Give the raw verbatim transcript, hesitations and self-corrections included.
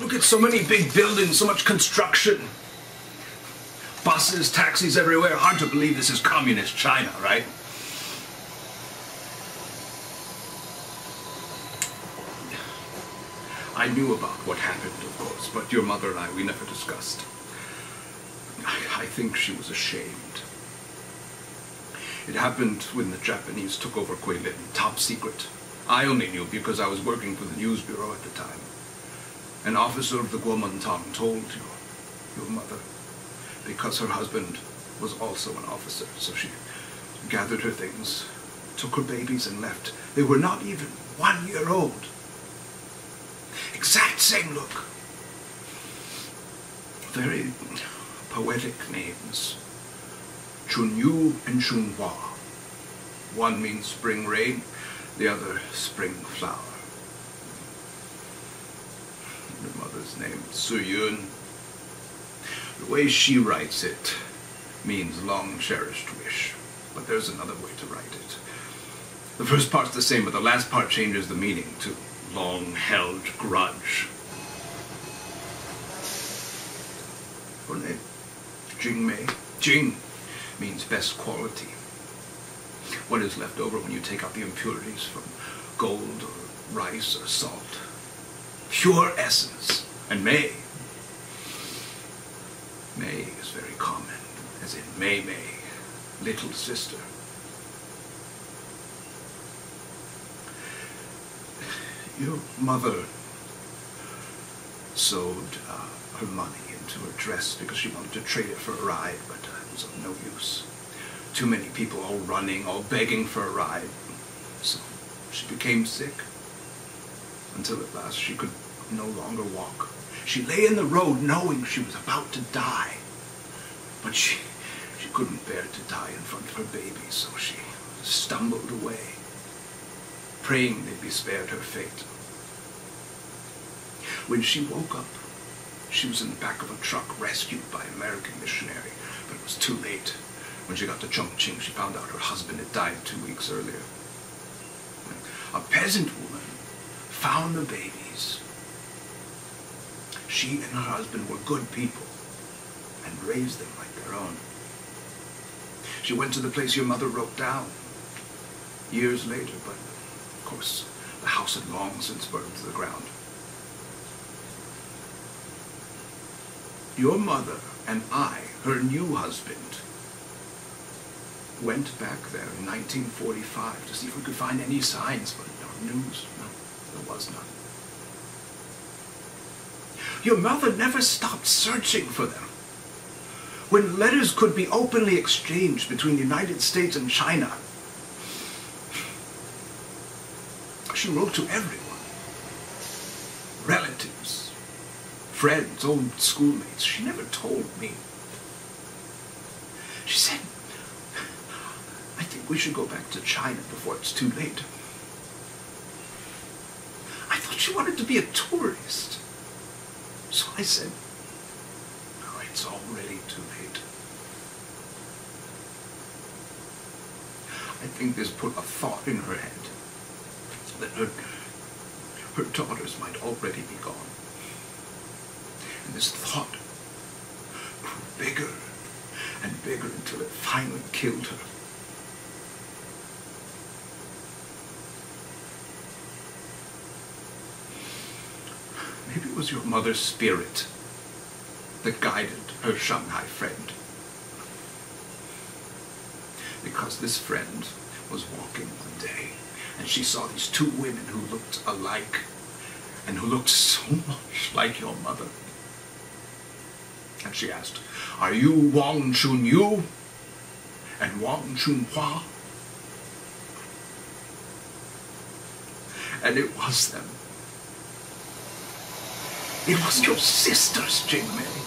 Look at so many big buildings, so much construction. Buses, taxis everywhere. Hard to believe this is communist China, right? I knew about what happened, of course, but your mother and I, we never discussed. I, I think she was ashamed. It happened when the Japanese took over Guilin, top secret. I only knew because I was working for the news bureau at the time. An officer of the Kuomintang told you, your mother, because her husband was also an officer, so she gathered her things, took her babies and left. They were not even one year old. Exact same look. Very poetic names. Chunyu and Chunhua. One means spring rain, the other spring flower. Your mother's name, Suyun. The way she writes it means long cherished wish, but there's another way to write it. The first part's the same, but the last part changes the meaning to long-held grudge. Her name, Jing-Mei. Jing means best quality. What is left over when you take out the impurities from gold or rice or salt. Pure essence. And Mei. Mei is very common, as in Mei-Mei, little sister. Your mother sewed uh, her money into her dress because she wanted to trade it for a ride, but uh, it was of no use. Too many people all running, all begging for a ride. So she became sick, until at last she could no longer walk. She lay in the road knowing she was about to die, but she, she couldn't bear to die in front of her baby, so she stumbled away, praying they'd be spared her fate. When she woke up, she was in the back of a truck rescued by an American missionary, but it was too late. When she got to Chongqing, she found out her husband had died two weeks earlier. A peasant woman found the babies. She and her husband were good people and raised them like their own. She went to the place your mother wrote down years later, but of course the house had long since burned to the ground. Your mother and I, her new husband, went back there in nineteen forty-five to see if we could find any signs, but no news. No, there was none. Your mother never stopped searching for them. When letters could be openly exchanged between the United States and China, she wrote to everyone. Relatives, friends, old schoolmates. She never told me. She said, I think we should go back to China before it's too late. I thought she wanted to be a tourist. So I said, no, it's already too late. I think this put a thought in her head that her, her daughters might already be gone. And this thought grew bigger and bigger until it finally killed her. Maybe it was your mother's spirit that guided her Shanghai friend. Because this friend was walking one day, and she saw these two women who looked alike, and who looked so much like your mother. And she asked, are you Wang Chunyu and Wang Chunhua? And it was them. It was your sisters, Jing-Mei.